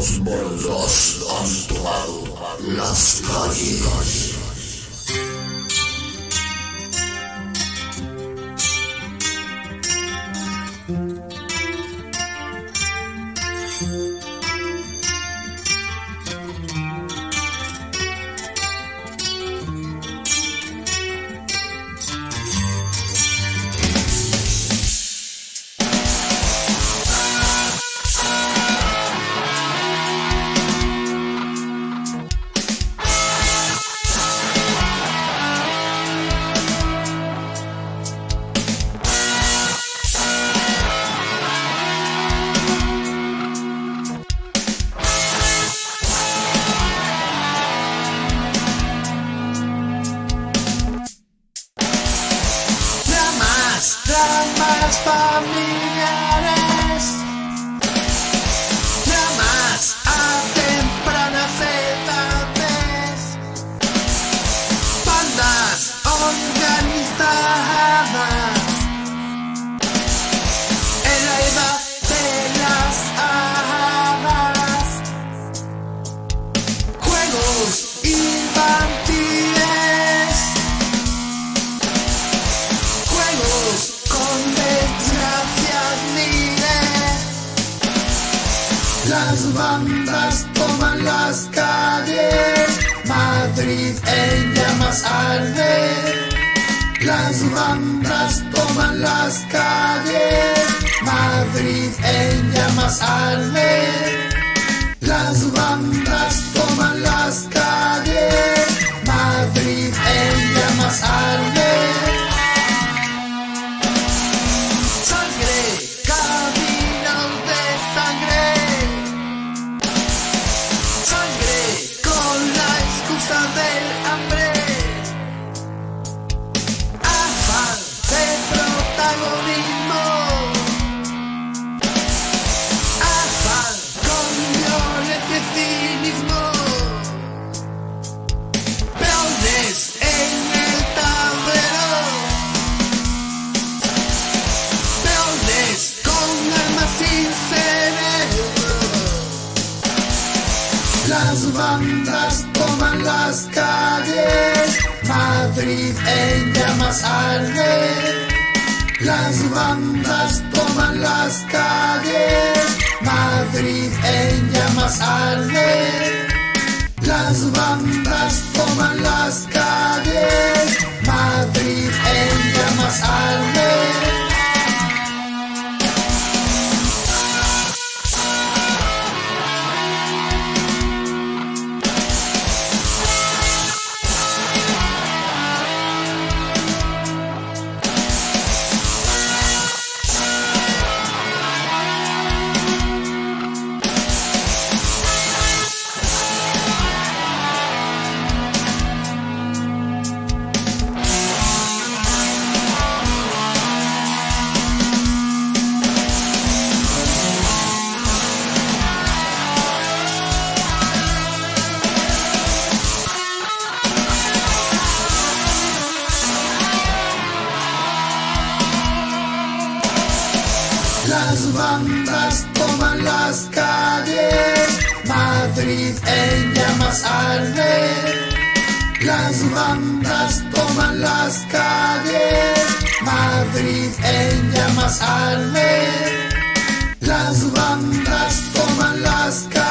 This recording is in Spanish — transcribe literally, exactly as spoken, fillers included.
Los bandas han tomado las calles. Dramas familiares, dramas a tempranas edades, bandas organizadas en la edad de las hadas, juegos infantiles, juegos con desgracias miles. Las bandas toman las calles, Madrid en llamas arde. Las bandas toman las calles, Madrid en llamas arde. Las bandas toman las calles, Madrid en llamas arde. Del hambre, afán de protagonismo, afán con violencia y cinismo, peones en el tablero, peones con armas sin cerebro. Las bandas toman las calles, Madrid en llamas arde. Las bandas toman las calles, Madrid en llamas arde. Las bandas toman las calles, Madrid en llamas arde. Las bandas toman las calles, Madrid en llamas arde. Las bandas toman las calles, Madrid en llamas arde. Las bandas toman las calles.